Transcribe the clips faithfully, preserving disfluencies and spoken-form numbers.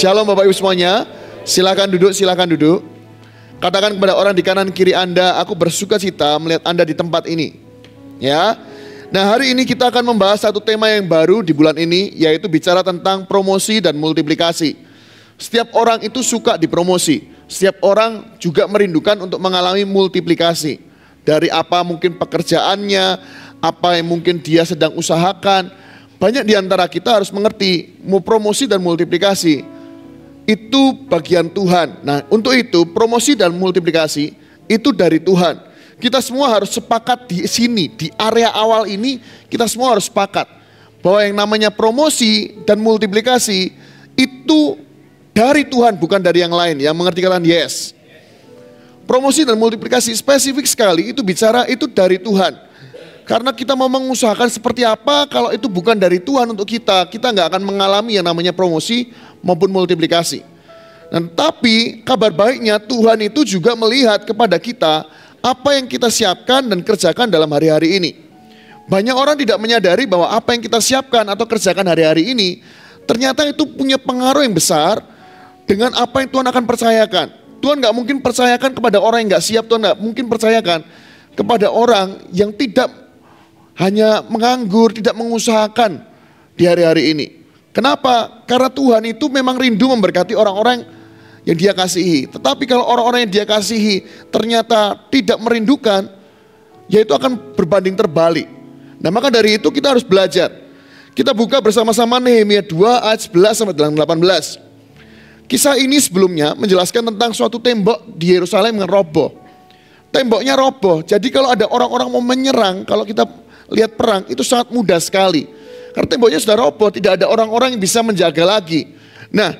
Shalom Bapak Ibu semuanya. Silakan duduk, silakan duduk. Katakan kepada orang di kanan kiri Anda, aku bersuka cita melihat Anda di tempat ini. Ya. Nah, hari ini kita akan membahas satu tema yang baru di bulan ini, yaitu bicara tentang promosi dan multiplikasi. Setiap orang itu suka dipromosi. Setiap orang juga merindukan untuk mengalami multiplikasi. Dari apa mungkin pekerjaannya, apa yang mungkin dia sedang usahakan. Banyak di antara kita harus mengerti, mau promosi dan multiplikasi itu bagian Tuhan. Nah, untuk itu promosi dan multiplikasi itu dari Tuhan. Kita semua harus sepakat di sini, di area awal ini kita semua harus sepakat bahwa yang namanya promosi dan multiplikasi itu dari Tuhan, bukan dari yang lain. Yang mengerti kalian yes. Promosi dan multiplikasi spesifik sekali itu bicara itu dari Tuhan. Karena kita mau mengusahakan seperti apa, kalau itu bukan dari Tuhan untuk kita, kita nggak akan mengalami yang namanya promosi maupun multiplikasi. Dan tapi kabar baiknya Tuhan itu juga melihat kepada kita apa yang kita siapkan dan kerjakan dalam hari-hari ini. Banyak orang tidak menyadari bahwa apa yang kita siapkan atau kerjakan hari-hari ini ternyata itu punya pengaruh yang besar dengan apa yang Tuhan akan percayakan. Tuhan nggak mungkin percayakan kepada orang yang nggak siap, Tuhan nggak mungkin percayakan kepada orang yang tidak hanya menganggur, tidak mengusahakan di hari-hari ini. Kenapa? Karena Tuhan itu memang rindu memberkati orang-orang yang Dia kasihi. Tetapi kalau orang-orang yang Dia kasihi ternyata tidak merindukan, ya itu akan berbanding terbalik. Nah, maka dari itu kita harus belajar. Kita buka bersama-sama Nehemia dua ayat sebelas sampai delapan belas. Kisah ini sebelumnya menjelaskan tentang suatu tembok di Yerusalem yang roboh. Temboknya roboh, jadi kalau ada orang-orang mau menyerang, kalau kita lihat perang itu sangat mudah sekali. Karena temboknya sudah roboh, tidak ada orang-orang yang bisa menjaga lagi. Nah,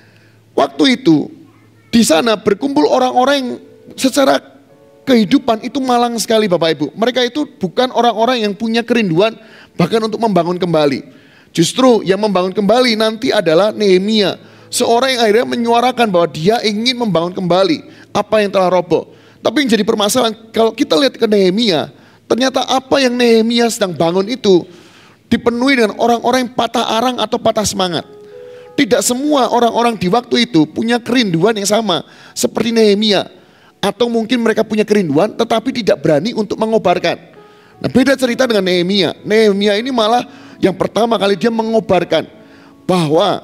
waktu itu di sana berkumpul orang-orang yang secara kehidupan itu malang sekali Bapak Ibu. Mereka itu bukan orang-orang yang punya kerinduan bahkan untuk membangun kembali. Justru yang membangun kembali nanti adalah Nehemia. Seorang yang akhirnya menyuarakan bahwa dia ingin membangun kembali apa yang telah roboh. Tapi yang jadi permasalahan kalau kita lihat ke Nehemia, ternyata apa yang Nehemia sedang bangun itu dipenuhi dengan orang-orang yang patah arang atau patah semangat. Tidak semua orang-orang di waktu itu punya kerinduan yang sama seperti Nehemia. Atau mungkin mereka punya kerinduan tetapi tidak berani untuk mengobarkan. Nah, beda cerita dengan Nehemia. Nehemia ini malah yang pertama kali dia mengobarkan bahwa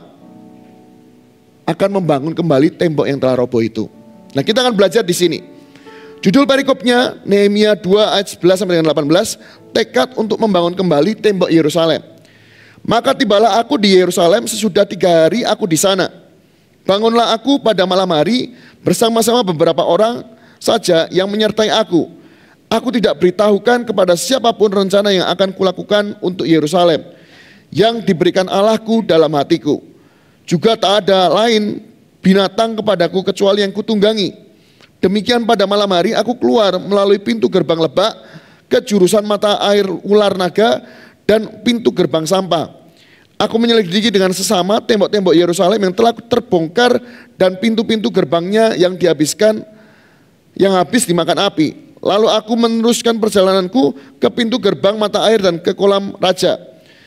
akan membangun kembali tembok yang telah roboh itu. Nah, kita akan belajar di sini. Judul perikopnya Nehemia dua ayat sebelas sampai dengan delapan belas, tekad untuk membangun kembali tembok Yerusalem. Maka tibalah aku di Yerusalem sesudah tiga hari aku di sana. Bangunlah aku pada malam hari bersama-sama beberapa orang saja yang menyertai aku. Aku tidak beritahukan kepada siapapun rencana yang akan kulakukan untuk Yerusalem yang diberikan Allahku dalam hatiku. Juga tak ada lain binatang kepadaku kecuali yang kutunggangi. Demikian pada malam hari aku keluar melalui pintu gerbang lebak ke jurusan mata air ular naga dan pintu gerbang sampah. Aku menyelidiki dengan sesama tembok-tembok Yerusalem yang telah terbongkar dan pintu-pintu gerbangnya yang dihabiskan, yang habis dimakan api. Lalu aku meneruskan perjalananku ke pintu gerbang mata air dan ke kolam raja.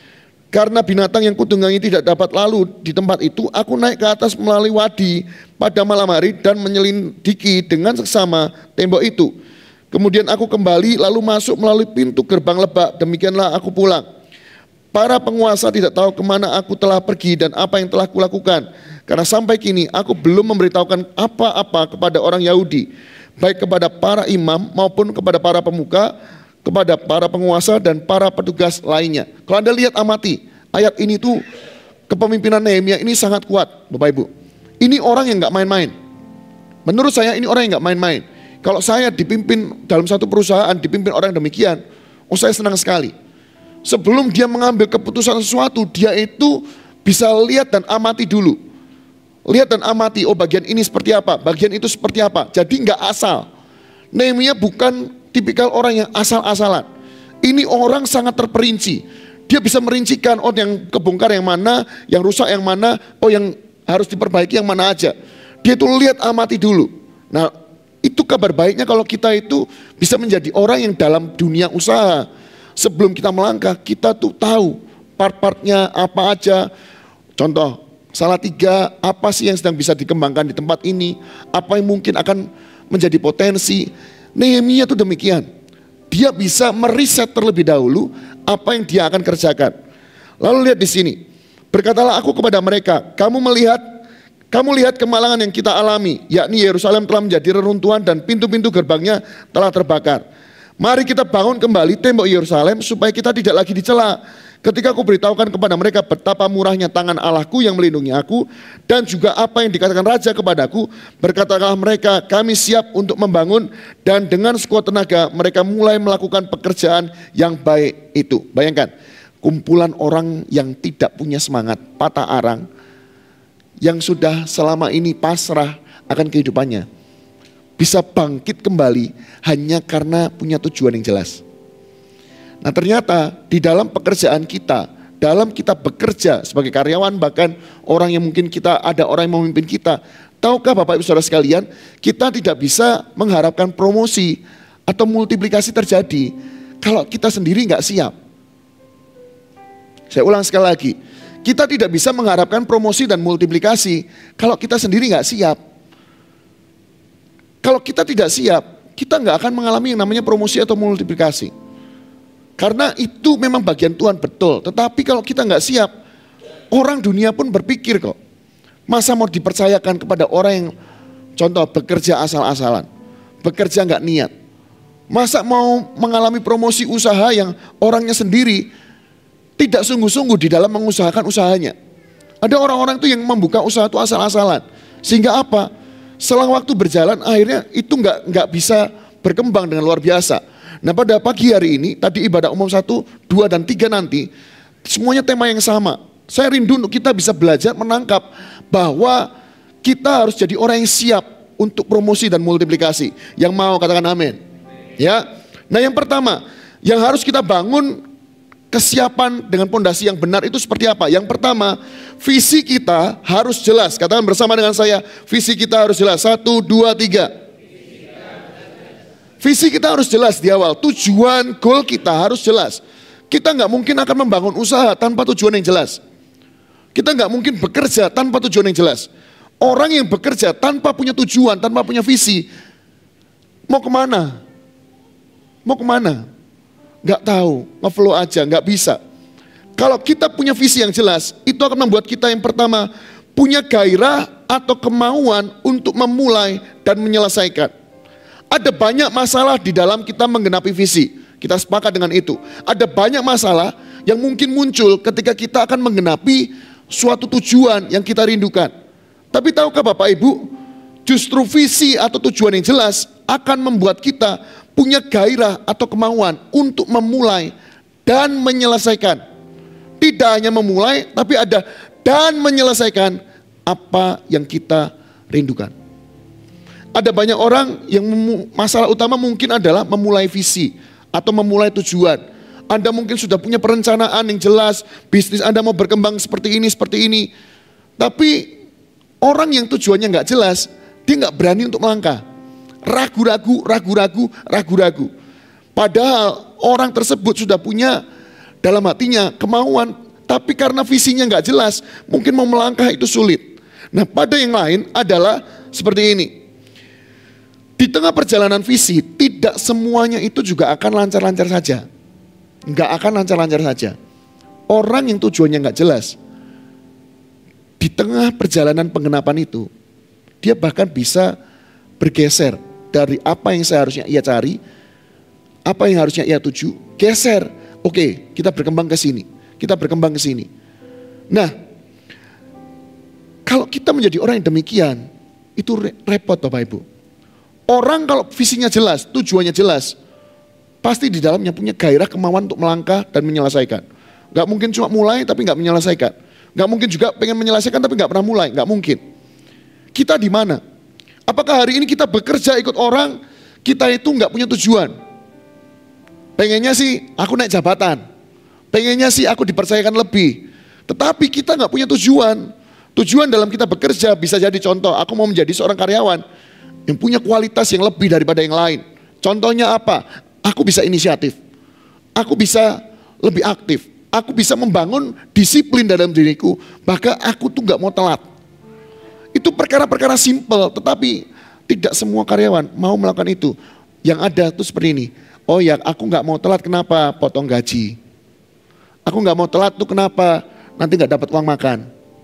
Karena binatang yang kutunggangi tidak dapat lalu di tempat itu, aku naik ke atas melalui wadi pada malam hari dan menyelidiki dengan seksama tembok itu. Kemudian aku kembali lalu masuk melalui pintu gerbang lebak, demikianlah aku pulang. Para penguasa tidak tahu kemana aku telah pergi dan apa yang telah kulakukan. Karena sampai kini aku belum memberitahukan apa-apa kepada orang Yahudi, baik kepada para imam maupun kepada para pemuka, kepada para penguasa dan para petugas lainnya. Kalau Anda lihat amati, ayat ini tuh kepemimpinan Nehemia ini sangat kuat Bapak Ibu. Ini orang yang gak main-main. Menurut saya ini orang yang gak main-main. Kalau saya dipimpin dalam satu perusahaan, dipimpin orang demikian, oh saya senang sekali. Sebelum dia mengambil keputusan sesuatu, dia itu bisa lihat dan amati dulu. Lihat dan amati, oh bagian ini seperti apa, bagian itu seperti apa. Jadi gak asal. Nehemia bukan tipikal orang yang asal-asalan. Ini orang sangat terperinci. Dia bisa merincikan, oh yang kebongkar yang mana, yang rusak yang mana, oh yang harus diperbaiki yang mana aja. Dia itu lihat amati dulu. Nah, itu kabar baiknya kalau kita itu bisa menjadi orang yang dalam dunia usaha. Sebelum kita melangkah, kita tuh tahu part-partnya apa aja. Contoh, Salatiga, apa sih yang sedang bisa dikembangkan di tempat ini? Apa yang mungkin akan menjadi potensi? Nehemia itu demikian. Dia bisa meriset terlebih dahulu apa yang dia akan kerjakan. Lalu lihat di sini. Berkatalah aku kepada mereka, kamu melihat kamu lihat kemalangan yang kita alami, yakni Yerusalem telah menjadi reruntuhan dan pintu-pintu gerbangnya telah terbakar. Mari kita bangun kembali tembok Yerusalem supaya kita tidak lagi dicela. Ketika aku beritahukan kepada mereka betapa murahnya tangan Allahku yang melindungi aku dan juga apa yang dikatakan raja kepadaku, berkatalah mereka, kami siap untuk membangun, dan dengan sekuat tenaga mereka mulai melakukan pekerjaan yang baik itu. Bayangkan, kumpulan orang yang tidak punya semangat, patah arang, yang sudah selama ini pasrah akan kehidupannya, bisa bangkit kembali hanya karena punya tujuan yang jelas. Nah ternyata di dalam pekerjaan kita, dalam kita bekerja sebagai karyawan, bahkan orang yang mungkin kita, ada orang yang memimpin kita. Tahukah Bapak Ibu Saudara sekalian, kita tidak bisa mengharapkan promosi atau multiplikasi terjadi kalau kita sendiri nggak siap. Saya ulang sekali lagi, kita tidak bisa mengharapkan promosi dan multiplikasi kalau kita sendiri nggak siap. Kalau kita tidak siap, kita nggak akan mengalami yang namanya promosi atau multiplikasi. Karena itu memang bagian Tuhan, betul. Tetapi kalau kita nggak siap, orang dunia pun berpikir kok, masa mau dipercayakan kepada orang yang contoh bekerja asal-asalan, bekerja nggak niat. Masa mau mengalami promosi usaha yang orangnya sendiri tidak sungguh-sungguh di dalam mengusahakan usahanya. Ada orang-orang itu yang membuka usaha itu asal-asalan. Sehingga apa? Selang waktu berjalan akhirnya itu nggak nggak bisa berkembang dengan luar biasa. Nah pada pagi hari ini, tadi ibadah umum satu, dua, dan tiga nanti, semuanya tema yang sama. Saya rindu untuk kita bisa belajar menangkap bahwa kita harus jadi orang yang siap untuk promosi dan multiplikasi. Yang mau katakan amin. Ya. Nah yang pertama, yang harus kita bangun kesiapan dengan pondasi yang benar itu seperti apa? Yang pertama, visi kita harus jelas. Katakan bersama dengan saya, visi kita harus jelas. Satu, dua, tiga. Visi kita harus jelas di awal, tujuan, goal kita harus jelas. Kita nggak mungkin akan membangun usaha tanpa tujuan yang jelas. Kita nggak mungkin bekerja tanpa tujuan yang jelas. Orang yang bekerja tanpa punya tujuan, tanpa punya visi, mau kemana? Mau kemana? Nggak tahu, nge-flow aja, nggak bisa. Kalau kita punya visi yang jelas, itu akan membuat kita yang pertama, punya gairah atau kemauan untuk memulai dan menyelesaikan. Ada banyak masalah di dalam kita menggenapi visi. Kita sepakat dengan itu. Ada banyak masalah yang mungkin muncul ketika kita akan menggenapi suatu tujuan yang kita rindukan. Tapi tahukah Bapak Ibu, justru visi atau tujuan yang jelas akan membuat kita punya gairah atau kemauan untuk memulai dan menyelesaikan. Tidak hanya memulai, tapi ada dan menyelesaikan apa yang kita rindukan. Ada banyak orang yang masalah utama mungkin adalah memulai visi atau memulai tujuan. Anda mungkin sudah punya perencanaan yang jelas, bisnis Anda mau berkembang seperti ini, seperti ini. Tapi orang yang tujuannya nggak jelas, dia nggak berani untuk melangkah. Ragu-ragu, ragu-ragu, ragu-ragu. Padahal orang tersebut sudah punya dalam hatinya kemauan, tapi karena visinya nggak jelas, mungkin mau melangkah itu sulit. Nah pada yang lain adalah seperti ini. Di tengah perjalanan visi, tidak semuanya itu juga akan lancar-lancar saja. Nggak akan lancar-lancar saja. Orang yang tujuannya nggak jelas, di tengah perjalanan penggenapan itu, dia bahkan bisa bergeser dari apa yang seharusnya ia cari, apa yang harusnya ia tuju, geser. Oke, kita berkembang ke sini, kita berkembang ke sini. Nah, kalau kita menjadi orang yang demikian, itu repot Bapak Ibu. Orang kalau visinya jelas, tujuannya jelas, pasti di dalamnya punya gairah kemauan untuk melangkah dan menyelesaikan. Gak mungkin cuma mulai tapi gak menyelesaikan. Gak mungkin juga pengen menyelesaikan tapi gak pernah mulai, gak mungkin. Kita di mana? Apakah hari ini kita bekerja ikut orang, kita itu gak punya tujuan? Pengennya sih aku naik jabatan, pengennya sih aku dipercayakan lebih. Tetapi kita gak punya tujuan. Tujuan dalam kita bekerja bisa jadi contoh, aku mau menjadi seorang karyawan yang punya kualitas yang lebih daripada yang lain. Contohnya apa? Aku bisa inisiatif, aku bisa lebih aktif, Aku bisa membangun disiplin dalam diriku, bahkan aku tuh gak mau telat. Itu perkara-perkara simpel, tetapi tidak semua karyawan mau melakukan itu. Yang ada tuh seperti ini, oh ya aku gak mau telat, kenapa? Potong gaji. Aku gak mau telat tuh kenapa? Nanti gak dapat uang makan.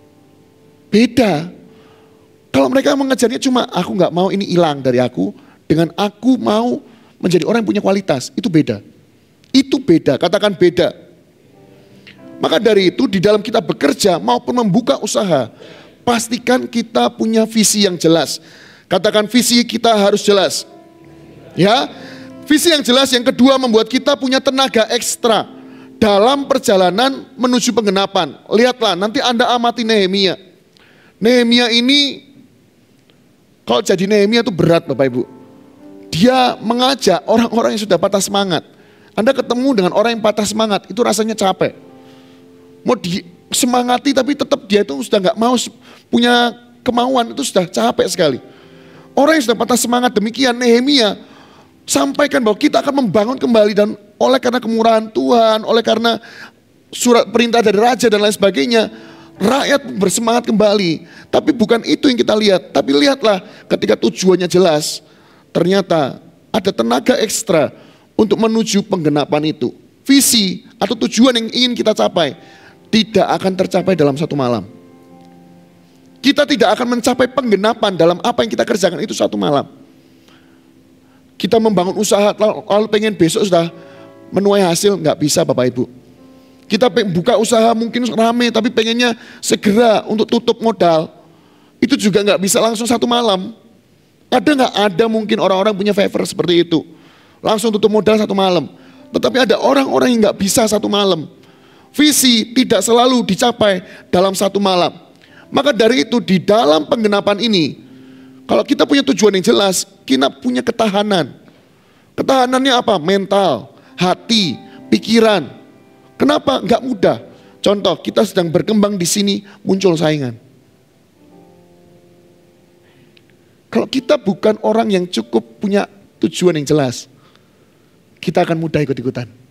Beda. Kalau mereka mengejarnya cuma aku gak mau ini hilang dari aku, dengan aku mau menjadi orang yang punya kualitas, itu beda. Itu beda, katakan beda. Maka dari itu di dalam kita bekerja maupun membuka usaha, pastikan kita punya visi yang jelas. Katakan visi kita harus jelas. Ya, visi yang jelas yang kedua membuat kita punya tenaga ekstra dalam perjalanan menuju penggenapan. Lihatlah nanti Anda amati Nehemia. Nehemia ini kalau jadi Nehemia itu berat Bapak Ibu. Dia mengajak orang-orang yang sudah patah semangat. Anda ketemu dengan orang yang patah semangat itu rasanya capek. Mau disemangati tapi tetap dia itu sudah nggak mau punya kemauan, itu sudah capek sekali. Orang yang sudah patah semangat demikian Nehemia sampaikan bahwa kita akan membangun kembali, dan oleh karena kemurahan Tuhan, oleh karena surat perintah dari raja dan lain sebagainya, rakyat bersemangat kembali. Tapi bukan itu yang kita lihat, tapi lihatlah ketika tujuannya jelas, ternyata ada tenaga ekstra untuk menuju penggenapan itu. Visi atau tujuan yang ingin kita capai tidak akan tercapai dalam satu malam. Kita tidak akan mencapai penggenapan dalam apa yang kita kerjakan itu satu malam. Kita membangun usaha lalu pengen besok sudah menuai hasil, nggak bisa Bapak Ibu. Kita buka usaha mungkin rame tapi pengennya segera untuk tutup modal, itu juga nggak bisa langsung satu malam. Ada nggak? Ada mungkin orang-orang punya favor seperti itu, langsung tutup modal satu malam. Tetapi ada orang-orang yang nggak bisa satu malam. Visi tidak selalu dicapai dalam satu malam. Maka dari itu di dalam penggenapan ini, kalau kita punya tujuan yang jelas, kita punya ketahanan. Ketahanannya apa? Mental, hati, pikiran. Kenapa? Enggak mudah. Contoh, kita sedang berkembang di sini, muncul saingan. Kalau kita bukan orang yang cukup punya tujuan yang jelas, kita akan mudah ikut-ikutan.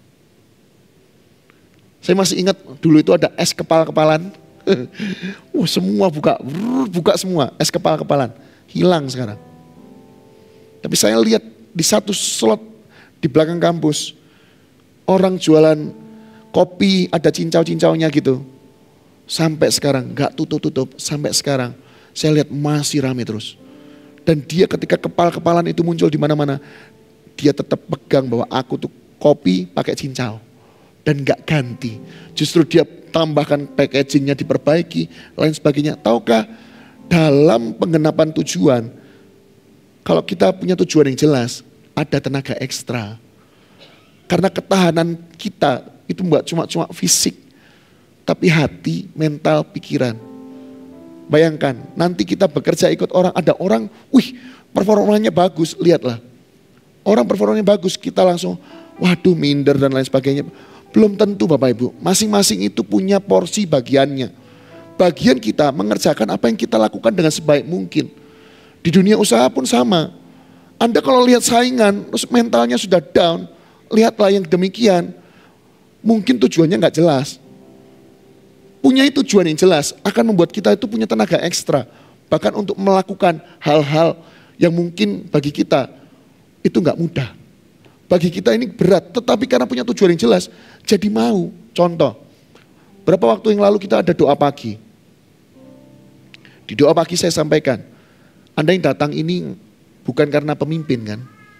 Saya masih ingat dulu itu ada es kepal-kepalan. Wah, semua buka, buka semua es kepal-kepalan. Hilang sekarang. Tapi saya lihat di satu slot di belakang kampus, orang jualan kopi ada cincau-cincaunya gitu. Sampai sekarang nggak tutup-tutup, sampai sekarang saya lihat masih ramai terus. Dan dia ketika kepal-kepalan itu muncul di mana-mana, dia tetap pegang bahwa aku tuh kopi pakai cincau. Dan gak ganti, justru dia tambahkan packagingnya, diperbaiki, lain sebagainya. Tahukah dalam penggenapan tujuan, kalau kita punya tujuan yang jelas, ada tenaga ekstra. Karena ketahanan kita itu bukan cuma-cuma fisik, tapi hati, mental, pikiran. Bayangkan, nanti kita bekerja ikut orang, ada orang, wih performanya bagus, lihatlah. Orang performanya bagus, kita langsung, waduh minder dan lain sebagainya. Belum tentu Bapak Ibu, masing-masing itu punya porsi bagiannya. Bagian kita mengerjakan apa yang kita lakukan dengan sebaik mungkin. Di dunia usaha pun sama. Anda kalau lihat saingan, terus mentalnya sudah down, lihatlah yang demikian. Mungkin tujuannya nggak jelas. Punya tujuan yang jelas akan membuat kita itu punya tenaga ekstra. Bahkan untuk melakukan hal-hal yang mungkin bagi kita itu nggak mudah. Bagi kita ini berat, tetapi karena punya tujuan yang jelas, jadi mau. Contoh, berapa waktu yang lalu kita ada doa pagi. Di doa pagi saya sampaikan, Anda yang datang ini bukan karena pemimpin kan?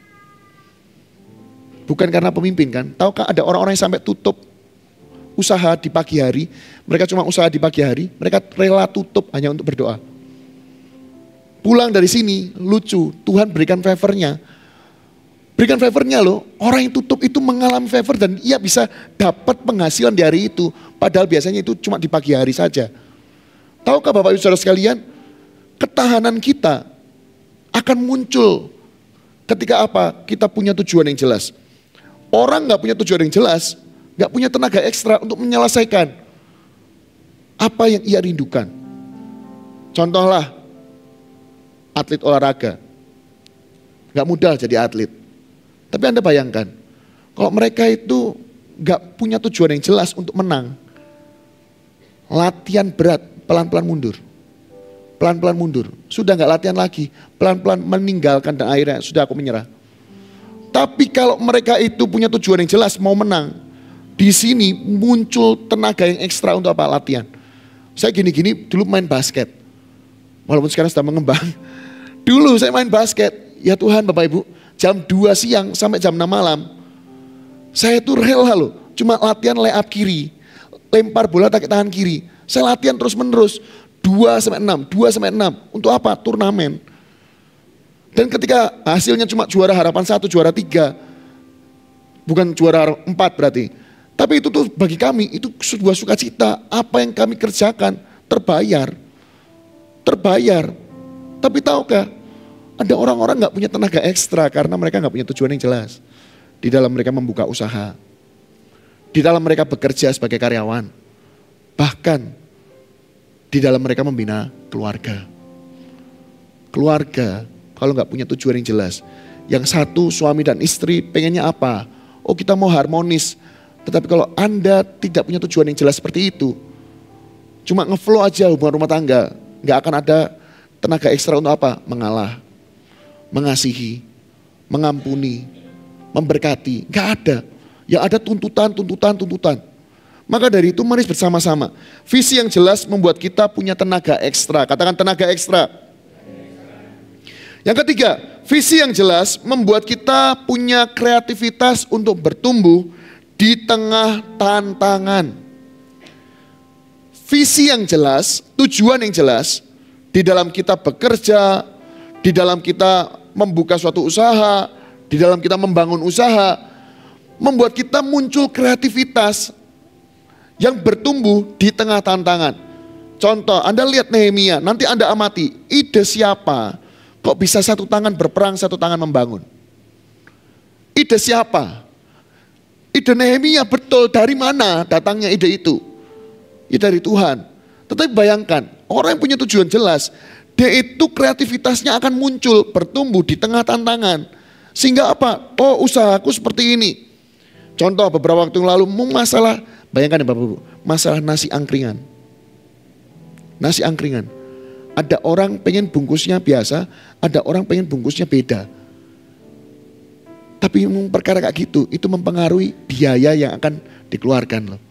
Bukan karena pemimpin kan? Tahukah ada orang-orang yang sampai tutup usaha di pagi hari, mereka cuma usaha di pagi hari, mereka rela tutup hanya untuk berdoa. Pulang dari sini, lucu, Tuhan berikan favornya. Berikan favornya loh, orang yang tutup itu mengalami favor dan ia bisa dapat penghasilan di hari itu. Padahal biasanya itu cuma di pagi hari saja. Tahukah Bapak Ibu Saudara sekalian, ketahanan kita akan muncul ketika apa? Kita punya tujuan yang jelas. Orang gak punya tujuan yang jelas, gak punya tenaga ekstra untuk menyelesaikan apa yang ia rindukan. Contohlah, atlet olahraga. Gak mudah jadi atlet. Tapi Anda bayangkan, kalau mereka itu gak punya tujuan yang jelas untuk menang. Latihan berat, pelan-pelan mundur. Pelan-pelan mundur. Sudah gak latihan lagi, pelan-pelan meninggalkan dan akhirnya sudah aku menyerah. Tapi kalau mereka itu punya tujuan yang jelas, mau menang, di sini muncul tenaga yang ekstra untuk apa? Latihan. Saya gini-gini dulu main basket. Walaupun sekarang sudah mengembang. Dulu saya main basket. Ya Tuhan Bapak Ibu, jam dua siang sampai jam enam malam. Saya tuh rela loh. Cuma latihan layup kiri. Lempar bola pakai tangan kiri. Saya latihan terus menerus. dua sampai enam, dua sampai enam. Untuk apa? Turnamen. Dan ketika hasilnya cuma juara harapan satu, juara tiga. Bukan juara empat berarti. Tapi itu tuh bagi kami, itu sebuah sukacita. Apa yang kami kerjakan terbayar. Terbayar. Tapi tahukah, ada orang-orang gak punya tenaga ekstra karena mereka gak punya tujuan yang jelas. Di dalam mereka membuka usaha. Di dalam mereka bekerja sebagai karyawan. Bahkan di dalam mereka membina keluarga. Keluarga kalau gak punya tujuan yang jelas. Yang satu suami dan istri pengennya apa? Oh kita mau harmonis. Tetapi kalau Anda tidak punya tujuan yang jelas seperti itu, cuma ngeflow aja hubungan rumah tangga, gak akan ada tenaga ekstra untuk apa? Mengalah, mengasihi, mengampuni, memberkati. Gak ada. Yang ada tuntutan, tuntutan, tuntutan. Maka dari itu mari bersama-sama. Visi yang jelas membuat kita punya tenaga ekstra. Katakan tenaga ekstra. Yang ketiga, visi yang jelas membuat kita punya kreativitas untuk bertumbuh di tengah tantangan. Visi yang jelas, tujuan yang jelas, di dalam kita bekerja, di dalam kita membuka suatu usaha, di dalam kita membangun usaha, membuat kita muncul kreativitas yang bertumbuh di tengah tantangan. Contoh, Anda lihat Nehemia, nanti Anda amati, ide siapa? Kok bisa satu tangan berperang, satu tangan membangun? Ide siapa? Ide Nehemia, betul, dari mana datangnya ide itu? Ya dari Tuhan. Tetapi bayangkan, orang yang punya tujuan jelas, dia itu kreativitasnya akan muncul, bertumbuh di tengah tantangan. Sehingga apa? Oh usahaku seperti ini. Contoh beberapa waktu yang lalu, masalah, bayangkan ya Bapak Ibu, masalah nasi angkringan. Nasi angkringan. Ada orang pengen bungkusnya biasa, ada orang pengen bungkusnya beda. Tapi perkara kayak gitu, itu mempengaruhi biaya yang akan dikeluarkan loh.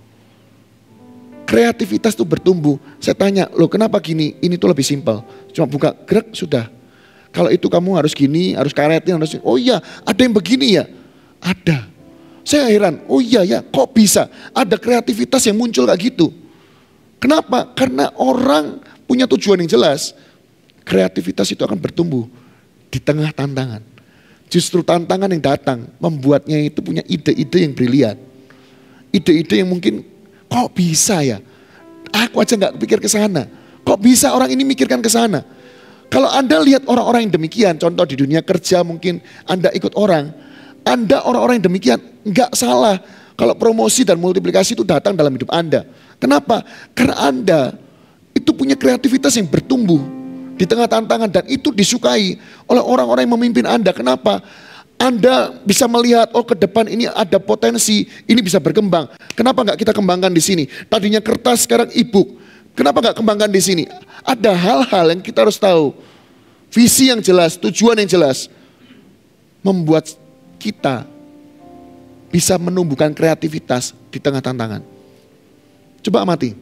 Kreativitas tuh bertumbuh. Saya tanya, loh kenapa gini? Ini tuh lebih simpel. Cuma buka, gerak sudah. Kalau itu kamu harus gini, harus karetin, harus oh iya, ada yang begini ya? Ada. Saya heran, oh iya ya, kok bisa? Ada kreativitas yang muncul kayak gitu. Kenapa? Karena orang punya tujuan yang jelas. Kreativitas itu akan bertumbuh di tengah tantangan. Justru tantangan yang datang membuatnya itu punya ide-ide yang brilian. Ide-ide yang mungkin kok bisa ya? Aku aja gak pikir ke sana. Kok bisa orang ini mikirkan ke sana? Kalau Anda lihat orang-orang yang demikian, contoh di dunia kerja mungkin Anda ikut orang. Anda orang-orang yang demikian gak salah kalau promosi dan multiplikasi itu datang dalam hidup Anda. Kenapa? Karena Anda itu punya kreativitas yang bertumbuh di tengah tantangan dan itu disukai oleh orang-orang yang memimpin Anda. Kenapa? Anda bisa melihat, oh ke depan ini ada potensi, ini bisa berkembang. Kenapa nggak kita kembangkan di sini? Tadinya kertas, sekarang e-book. Kenapa nggak kembangkan di sini? Ada hal-hal yang kita harus tahu. Visi yang jelas, tujuan yang jelas, membuat kita bisa menumbuhkan kreativitas di tengah tantangan. Coba amati.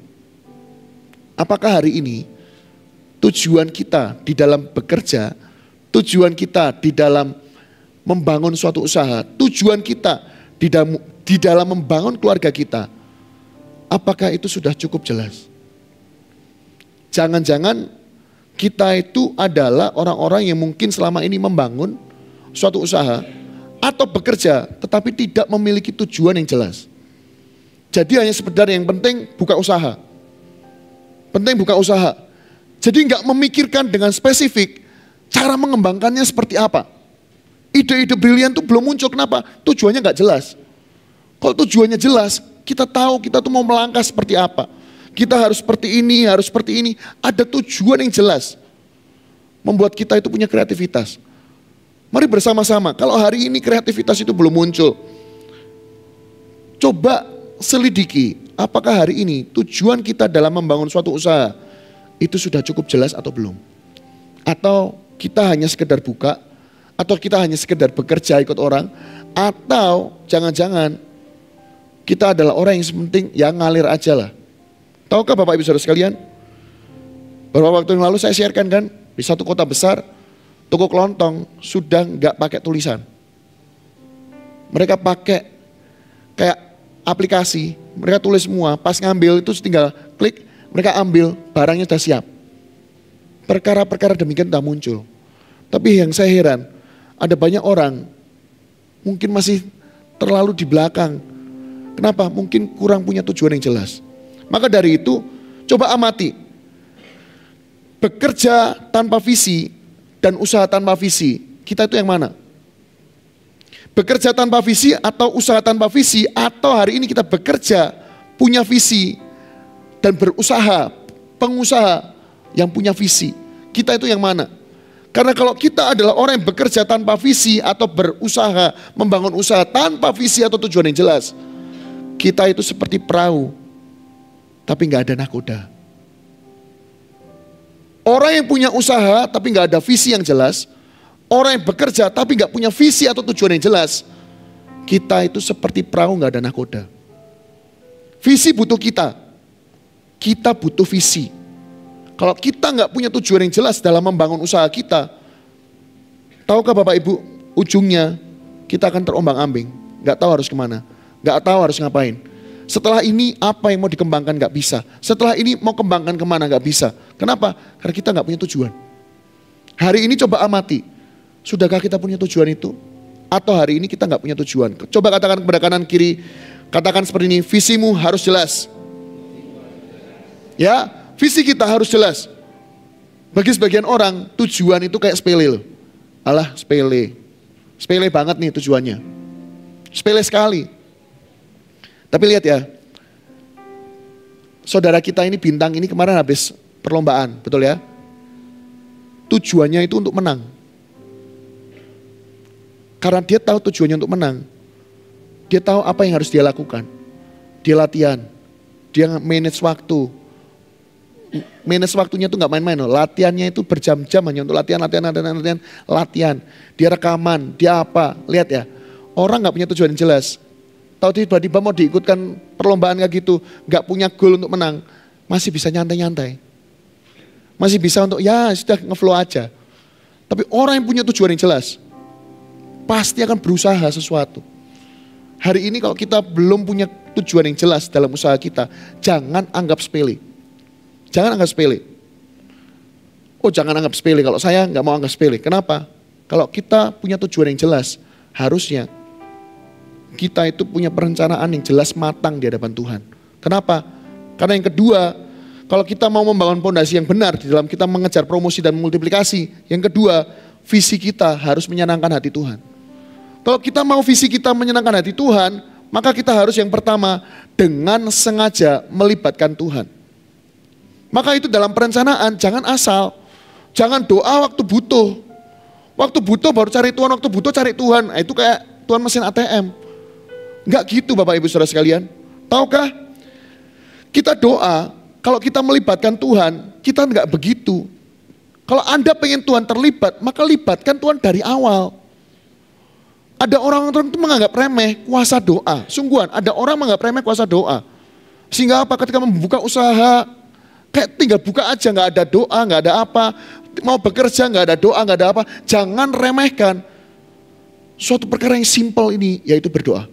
Apakah hari ini tujuan kita di dalam bekerja, tujuan kita di dalam membangun suatu usaha, tujuan kita di dalam, di dalam membangun keluarga kita, apakah itu sudah cukup jelas? Jangan-jangan kita itu adalah orang-orang yang mungkin selama ini membangun suatu usaha atau bekerja tetapi tidak memiliki tujuan yang jelas. Jadi hanya sekedar yang penting buka usaha. Penting buka usaha. Jadi nggak memikirkan dengan spesifik cara mengembangkannya seperti apa. Ide-ide brilian itu belum muncul, kenapa? Tujuannya nggak jelas. Kalau tujuannya jelas, kita tahu kita tuh mau melangkah seperti apa. Kita harus seperti ini, harus seperti ini. Ada tujuan yang jelas. Membuat kita itu punya kreativitas. Mari bersama-sama, kalau hari ini kreativitas itu belum muncul. coba selidiki apakah hari ini tujuan kita dalam membangun suatu usaha itu sudah cukup jelas atau belum. Atau kita hanya sekedar buka, atau kita hanya sekedar bekerja ikut orang, atau jangan-jangan kita adalah orang yang sepenting yang ngalir aja lah. Tahukah Bapak Ibu Saudara sekalian, beberapa waktu yang lalu saya sharekan kan, di satu kota besar, toko kelontong sudah nggak pakai tulisan. Mereka pakai kayak aplikasi, mereka tulis semua, pas ngambil itu tinggal klik, mereka ambil, barangnya sudah siap. Perkara-perkara demikian tak muncul. Tapi yang saya heran, ada banyak orang mungkin masih terlalu di belakang. Kenapa? Mungkin kurang punya tujuan yang jelas. Maka dari itu, coba amati. Bekerja tanpa visi dan usaha tanpa visi, kita itu yang mana? Bekerja tanpa visi atau usaha tanpa visi, atau hari ini kita bekerja punya visi dan berusaha, pengusaha yang punya visi. Kita itu yang mana? Karena kalau kita adalah orang yang bekerja tanpa visi atau berusaha membangun usaha tanpa visi atau tujuan yang jelas, kita itu seperti perahu tapi nggak ada nakoda. Orang yang punya usaha tapi nggak ada visi yang jelas, orang yang bekerja tapi nggak punya visi atau tujuan yang jelas, kita itu seperti perahu nggak ada nakoda. Visi butuh kita, kita butuh visi. Kalau kita nggak punya tujuan yang jelas dalam membangun usaha kita, tahukah Bapak Ibu, ujungnya kita akan terombang-ambing, nggak tahu harus kemana, nggak tahu harus ngapain. Setelah ini apa yang mau dikembangkan nggak bisa, setelah ini mau kembangkan kemana nggak bisa. Kenapa? Karena kita nggak punya tujuan. Hari ini coba amati, sudahkah kita punya tujuan itu? Atau hari ini kita nggak punya tujuan? Coba katakan kepada kanan kiri, katakan seperti ini, visimu harus jelas. Ya, visi kita harus jelas. Bagi sebagian orang, tujuan itu kayak sepele loh. Alah, sepele. Sepele banget nih tujuannya. Sepele sekali. Tapi lihat ya, saudara kita ini bintang ini kemarin habis perlombaan, betul ya? Tujuannya itu untuk menang. Karena dia tahu tujuannya untuk menang. Dia tahu apa yang harus dia lakukan. Dia latihan, dia manage waktu. Manage waktunya itu gak main-main loh. Latihannya itu berjam-jam hanya untuk latihan, latihan, latihan, latihan, latihan. Dia rekaman, dia apa. Lihat ya, orang gak punya tujuan yang jelas. Tahu tiba-tiba mau diikutkan perlombaan kayak gitu, gak punya goal untuk menang, masih bisa nyantai-nyantai. Masih bisa untuk ya sudah ngeflow aja. Tapi orang yang punya tujuan yang jelas, pasti akan berusaha sesuatu. Hari ini kalau kita belum punya tujuan yang jelas dalam usaha kita, jangan anggap sepele. Jangan anggap sepele. Oh jangan anggap sepele, kalau saya gak mau anggap sepele. Kenapa? Kalau kita punya tujuan yang jelas, harusnya kita itu punya perencanaan yang jelas matang di hadapan Tuhan. Kenapa? Karena yang kedua, kalau kita mau membangun fondasi yang benar di dalam kita mengejar promosi dan multiplikasi, yang kedua, visi kita harus menyenangkan hati Tuhan. Kalau kita mau visi kita menyenangkan hati Tuhan, maka kita harus yang pertama dengan sengaja melibatkan Tuhan. Maka itu dalam perencanaan jangan asal, jangan doa waktu butuh. Waktu butuh baru cari Tuhan, waktu butuh cari Tuhan. Nah, itu kayak Tuhan mesin A T M. Enggak gitu Bapak Ibu Saudara sekalian. Tahukah? Kita doa, kalau kita melibatkan Tuhan, kita enggak begitu. Kalau Anda pengen Tuhan terlibat, maka libatkan Tuhan dari awal. Ada orang-orang itu menganggap remeh kuasa doa. Sungguhan, ada orang menganggap remeh kuasa doa. Sehingga apa? Ketika membuka usaha, kayak tinggal buka aja, enggak ada doa, enggak ada apa. Mau bekerja, enggak ada doa, enggak ada apa. Jangan remehkan suatu perkara yang simpel ini, yaitu berdoa.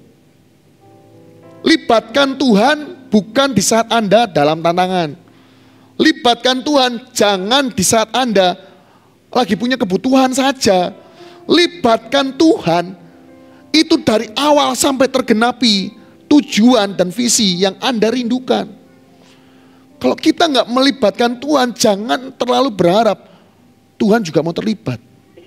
Libatkan Tuhan bukan di saat Anda dalam tantangan. Libatkan Tuhan jangan di saat Anda lagi punya kebutuhan saja. Libatkan Tuhan itu dari awal sampai tergenapi tujuan dan visi yang Anda rindukan. Kalau kita nggak melibatkan Tuhan, jangan terlalu berharap Tuhan juga mau terlibat.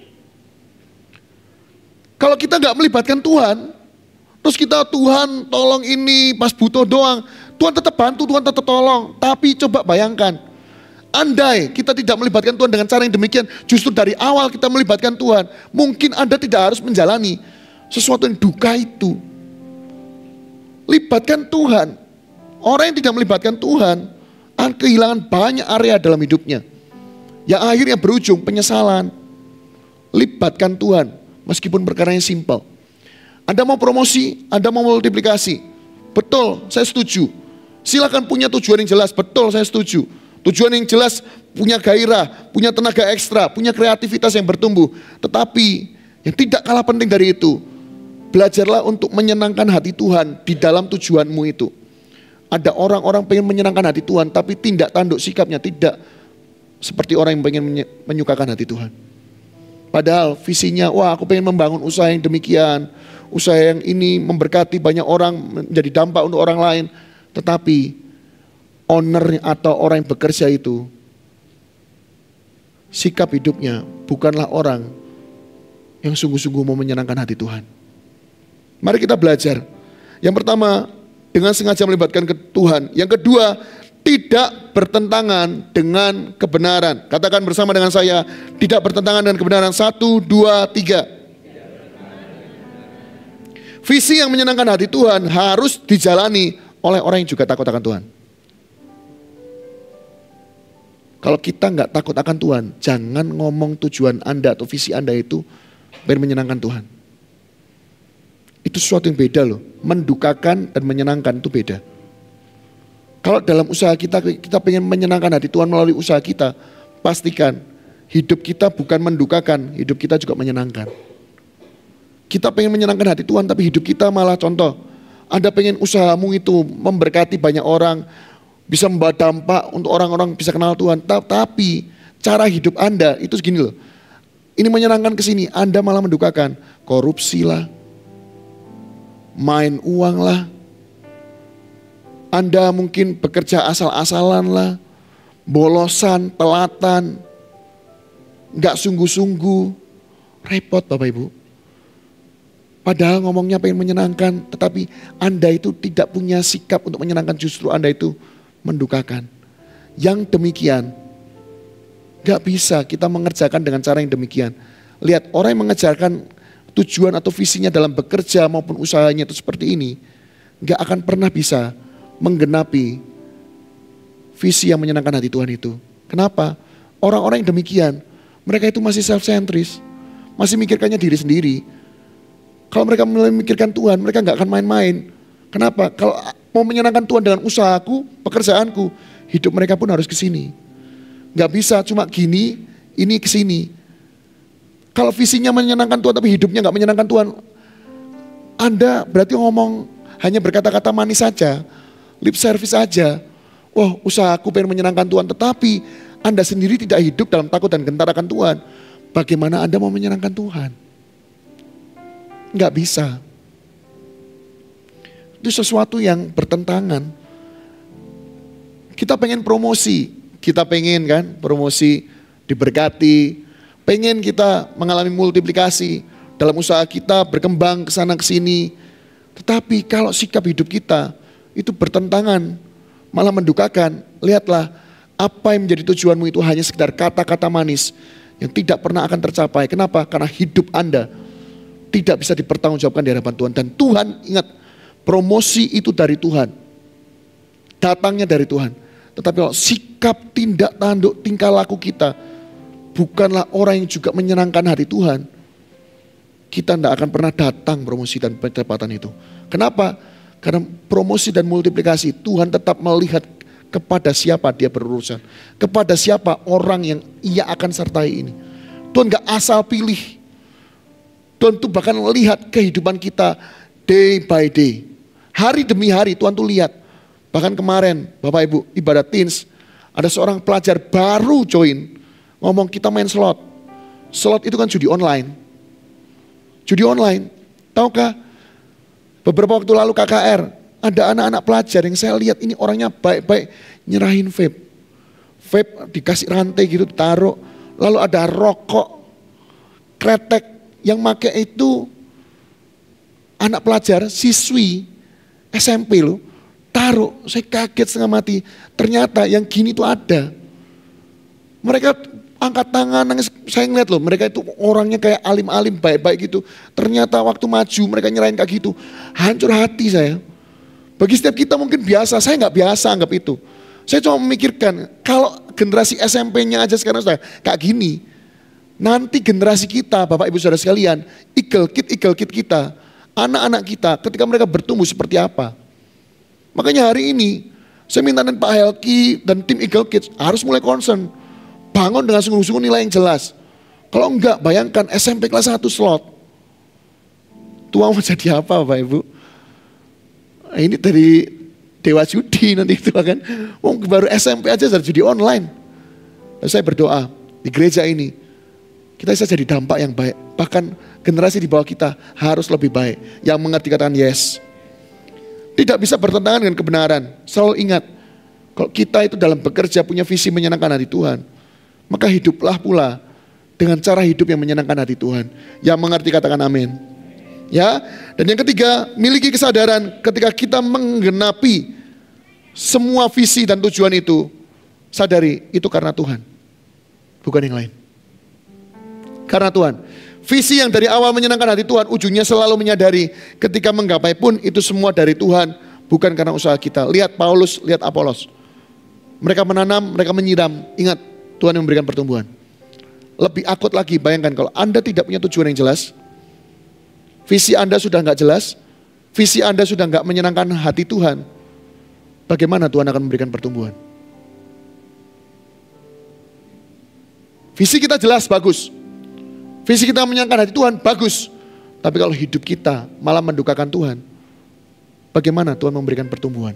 Kalau kita nggak melibatkan Tuhan, terus kita Tuhan tolong ini pas butuh doang. Tuhan tetap bantu, Tuhan tetap tolong. Tapi coba bayangkan, andai kita tidak melibatkan Tuhan dengan cara yang demikian, justru dari awal kita melibatkan Tuhan, mungkin Anda tidak harus menjalani sesuatu yang duka itu. Libatkan Tuhan. Orang yang tidak melibatkan Tuhan akan kehilangan banyak area dalam hidupnya. Yang akhirnya berujung penyesalan. Libatkan Tuhan meskipun perkaranya simpel. Anda mau promosi, Anda mau multiplikasi. Betul, saya setuju. Silakan punya tujuan yang jelas, betul saya setuju. Tujuan yang jelas, punya gairah, punya tenaga ekstra, punya kreativitas yang bertumbuh. Tetapi yang tidak kalah penting dari itu, belajarlah untuk menyenangkan hati Tuhan di dalam tujuanmu itu. Ada orang-orang pengen menyenangkan hati Tuhan, tapi tindak tanduk sikapnya tidak seperti orang yang pengen menyukakan hati Tuhan. Padahal visinya, wah aku pengen membangun usaha yang demikian, usaha yang ini memberkati banyak orang, menjadi dampak untuk orang lain. Tetapi owner atau orang yang bekerja itu, sikap hidupnya bukanlah orang yang sungguh-sungguh mau menyenangkan hati Tuhan. Mari kita belajar. Yang pertama, dengan sengaja melibatkan ke Tuhan. Yang kedua, tidak bertentangan dengan kebenaran. Katakan bersama dengan saya, tidak bertentangan dengan kebenaran. Satu, dua, tiga. Visi yang menyenangkan hati Tuhan harus dijalani oleh orang yang juga takut akan Tuhan. Kalau kita nggak takut akan Tuhan, jangan ngomong tujuan Anda atau visi Anda itu pengen menyenangkan Tuhan. Itu sesuatu yang beda loh. Mendukakan dan menyenangkan itu beda. Kalau dalam usaha kita, kita pengen menyenangkan hati Tuhan melalui usaha kita, pastikan hidup kita bukan mendukakan, hidup kita juga menyenangkan. Kita pengen menyenangkan hati Tuhan, tapi hidup kita malah contoh. Anda pengen usahamu itu memberkati banyak orang, bisa membawa dampak untuk orang-orang bisa kenal Tuhan. Tapi cara hidup Anda itu segini loh. Ini menyenangkan ke sini, Anda malah mendukakan. Korupsi lah, main uang lah, Anda mungkin bekerja asal-asalan lah, bolosan, telatan, gak sungguh-sungguh, repot Bapak Ibu. Padahal ngomongnya pengen menyenangkan, tetapi Anda itu tidak punya sikap untuk menyenangkan, justru Anda itu mendukakan. Yang demikian, gak bisa kita mengerjakan dengan cara yang demikian. Lihat orang yang mengejarkan tujuan atau visinya dalam bekerja maupun usahanya itu seperti ini, gak akan pernah bisa menggenapi visi yang menyenangkan hati Tuhan itu. Kenapa? Orang-orang yang demikian, mereka itu masih self-centris, masih mikirkannya diri sendiri. Kalau mereka mulai memikirkan Tuhan, mereka gak akan main-main. Kenapa? Kalau mau menyenangkan Tuhan dengan usahaku, pekerjaanku, hidup mereka pun harus ke sini. Gak bisa cuma gini, ini ke sini. Kalau visinya menyenangkan Tuhan tapi hidupnya gak menyenangkan Tuhan, Anda berarti ngomong hanya berkata-kata manis saja, lip service saja. Wah, usahaku pengen menyenangkan Tuhan, tetapi Anda sendiri tidak hidup dalam takut dan gentar akan Tuhan. Bagaimana Anda mau menyenangkan Tuhan? Gak bisa. Itu sesuatu yang bertentangan. Kita pengen promosi, kita pengen kan promosi, diberkati, pengen kita mengalami multiplikasi dalam usaha kita, berkembang ke sana ke sini. Tetapi kalau sikap hidup kita itu bertentangan, malah mendukakan, lihatlah apa yang menjadi tujuanmu itu hanya sekedar kata-kata manis yang tidak pernah akan tercapai. Kenapa? Karena hidup Anda tidak bisa dipertanggungjawabkan di hadapan Tuhan. Dan Tuhan, ingat, promosi itu dari Tuhan, datangnya dari Tuhan. Tetapi kalau sikap, tindak tanduk, tingkah laku kita bukanlah orang yang juga menyenangkan hati Tuhan, kita tidak akan pernah datang promosi dan pencepatan itu. Kenapa? Karena promosi dan multiplikasi Tuhan tetap melihat kepada siapa dia berurusan, kepada siapa orang yang ia akan sertai ini. Tuhan gak asal pilih. Tuhan tuh bahkan lihat kehidupan kita day by day, hari demi hari. Tuhan tuh lihat. Bahkan kemarin Bapak Ibu ibadat teens, ada seorang pelajar baru join, ngomong kita main slot. Slot itu kan judi online. Judi online. Tahukah, beberapa waktu lalu K K R, ada anak-anak pelajar yang saya lihat ini orangnya baik-baik, nyerahin vape. Vape dikasih rantai gitu, taruh. Lalu ada rokok, kretek, yang make itu anak pelajar, siswi S M P loh. Taruh, saya kaget setengah mati. Ternyata yang gini tuh ada. Mereka angkat tangan, nangis. Saya ngeliat loh, mereka itu orangnya kayak alim-alim, baik-baik gitu. Ternyata waktu maju mereka nyerahin kayak gitu. Hancur hati saya. Bagi setiap kita mungkin biasa, saya nggak biasa anggap itu. Saya cuma memikirkan, kalau generasi S M P-nya aja sekarang sudah kayak gini, nanti generasi kita, Bapak Ibu Saudara sekalian, eagle kid, eagle kid kita, anak-anak kita ketika mereka bertumbuh seperti apa. Makanya hari ini, saya minta dan Pak Helki dan tim Eagle Kids harus mulai concern. Bangun dengan sungguh-sungguh nilai yang jelas. Kalau enggak, bayangkan S M P kelas satu slot. Tua mau jadi apa Bapak Ibu? Ini dari Dewa Judi nanti itu kan. Oh, baru S M P aja sudah judi online. Dan saya berdoa di gereja ini, kita bisa jadi dampak yang baik. Bahkan generasi di bawah kita harus lebih baik. Yang mengerti katakan yes. Tidak bisa bertentangan dengan kebenaran. Selalu ingat, kalau kita itu dalam bekerja punya visi menyenangkan hati Tuhan, maka hiduplah pula dengan cara hidup yang menyenangkan hati Tuhan. Yang mengerti katakan amin. Ya, dan yang ketiga, miliki kesadaran ketika kita menggenapi semua visi dan tujuan itu, sadari itu karena Tuhan, bukan yang lain. Karena Tuhan. Visi yang dari awal menyenangkan hati Tuhan, ujungnya selalu menyadari ketika menggapai pun itu semua dari Tuhan, bukan karena usaha kita. Lihat Paulus, lihat Apolos. Mereka menanam, mereka menyiram. Ingat, Tuhan yang memberikan pertumbuhan. Lebih akut lagi, bayangkan kalau Anda tidak punya tujuan yang jelas, visi Anda sudah nggak jelas, visi Anda sudah nggak menyenangkan hati Tuhan, bagaimana Tuhan akan memberikan pertumbuhan? Visi kita jelas, bagus. Visi kita menyenangkan hati Tuhan, bagus. Tapi kalau hidup kita malah mendukakan Tuhan, bagaimana Tuhan memberikan pertumbuhan?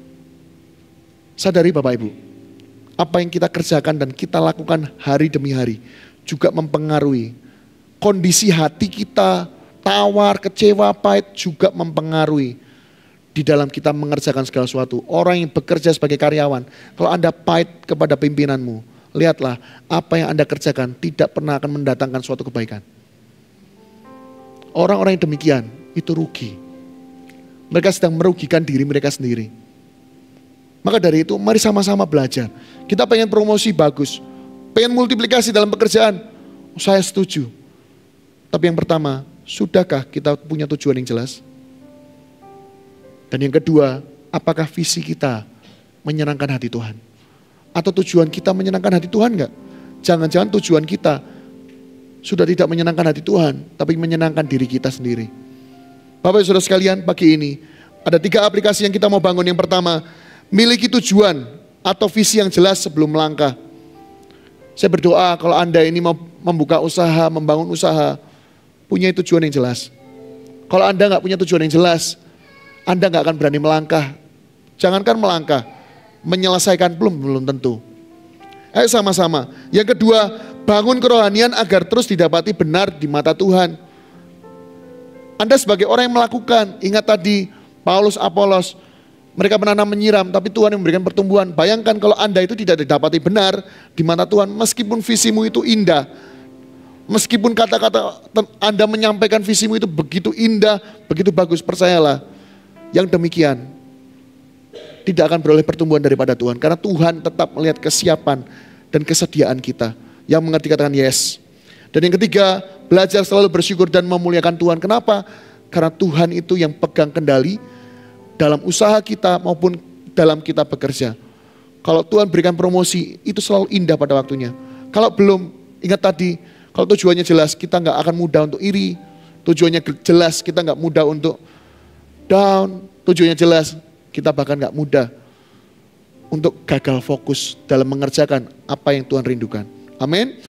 Sadari Bapak Ibu, apa yang kita kerjakan dan kita lakukan hari demi hari juga mempengaruhi kondisi hati kita. Tawar, kecewa, pahit juga mempengaruhi di dalam kita mengerjakan segala sesuatu. Orang yang bekerja sebagai karyawan, kalau Anda pahit kepada pimpinanmu, lihatlah apa yang Anda kerjakan tidak pernah akan mendatangkan suatu kebaikan. Orang-orang yang demikian itu rugi. Mereka sedang merugikan diri mereka sendiri. Maka dari itu mari sama-sama belajar. Kita pengen promosi bagus, pengen multiplikasi dalam pekerjaan, saya setuju. Tapi yang pertama, sudahkah kita punya tujuan yang jelas? Dan yang kedua, apakah visi kita menyenangkan hati Tuhan? Atau tujuan kita menyenangkan hati Tuhan enggak? Jangan-jangan tujuan kita sudah tidak menyenangkan hati Tuhan, tapi menyenangkan diri kita sendiri. Bapak Saudara sekalian, pagi ini ada tiga aplikasi yang kita mau bangun. Yang pertama, miliki tujuan atau visi yang jelas sebelum melangkah. Saya berdoa kalau Anda ini mau membuka usaha, membangun usaha, punya tujuan yang jelas. Kalau Anda nggak punya tujuan yang jelas, Anda nggak akan berani melangkah. Jangankan melangkah, menyelesaikan belum belum tentu. Ayo sama-sama. Yang kedua, bangun kerohanian agar terus didapati benar di mata Tuhan. Anda sebagai orang yang melakukan, ingat tadi Paulus, Apolos, mereka menanam menyiram, tapi Tuhan yang memberikan pertumbuhan. Bayangkan kalau Anda itu tidak didapati benar di mata Tuhan, meskipun visimu itu indah. Meskipun kata-kata Anda menyampaikan visimu itu begitu indah, begitu bagus, percayalah, yang demikian tidak akan beroleh pertumbuhan daripada Tuhan. Karena Tuhan tetap melihat kesiapan dan kesediaan kita. Yang mengerti katakan yes. Dan yang ketiga, belajar selalu bersyukur dan memuliakan Tuhan. Kenapa? Karena Tuhan itu yang pegang kendali dalam usaha kita maupun dalam kita bekerja. Kalau Tuhan berikan promosi, itu selalu indah pada waktunya. Kalau belum, ingat tadi, kalau tujuannya jelas, kita nggak akan mudah untuk iri. Tujuannya jelas, kita nggak mudah untuk down. Tujuannya jelas, kita bahkan nggak mudah untuk gagal fokus dalam mengerjakan apa yang Tuhan rindukan. Amin.